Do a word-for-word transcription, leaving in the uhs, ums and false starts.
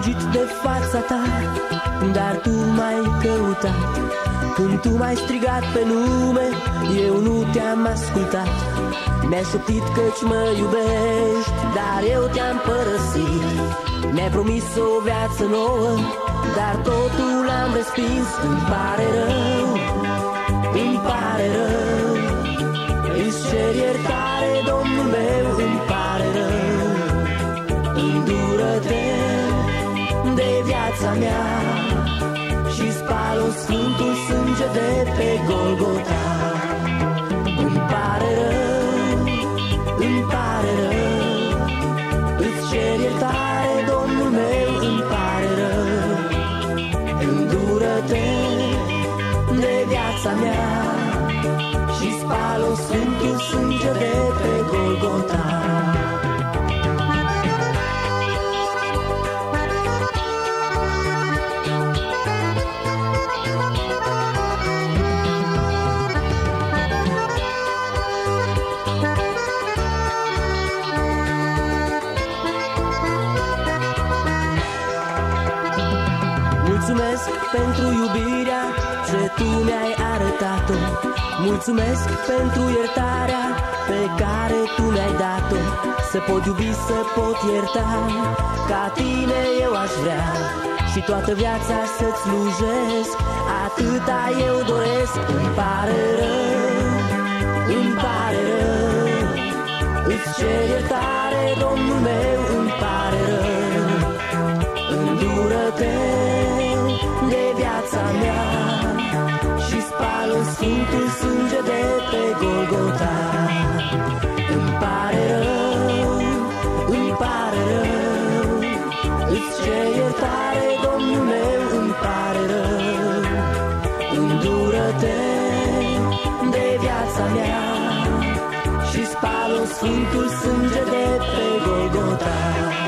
fugit de fața ta, dar tu m-ai căutat. Când tu m-ai strigat pe nume, eu nu te-am ascultat. Mi-ai șoptit căci mă iubești, dar eu te-am părăsit. Mi-ai promis o viață nouă, dar totul am respins. Îmi pare rău, îmi pare rău, îți cer iertare, Domnul meu, îmi pare rău. Îndură-te de viața mea și spală sfântul sânge de pe Golgota. Îmi pare rău, îmi pare rău, îți cer iertare, Domnul meu, îmi pare rău. Îndură-te de viața mea și spală sfântul sânge de pe Golgota. Mulțumesc pentru iubirea ce tu mi-ai arătat-o. Mulțumesc pentru iertarea pe care tu mi-ai dat-o. Să pot iubi, să pot ierta, ca tine eu aș vrea și toată viața să-ți slujesc. Atâta eu doresc. Îmi pare rău, îmi pare rău, îți cer iertare, Domnul meu, îmi pare rău. Îndură-te de viața mea și spală sfântul sânge de pe Golgota. Îmi pare rău, îmi pare rău, îți cer iertare, Domnul meu, îmi pare rău. Îndură-te de viața mea și spală sfântul sânge de pe Golgota.